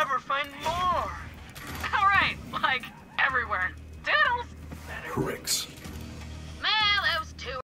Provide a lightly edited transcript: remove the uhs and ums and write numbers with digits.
ever find more. Alright, like, everywhere. Doodles! Pricks.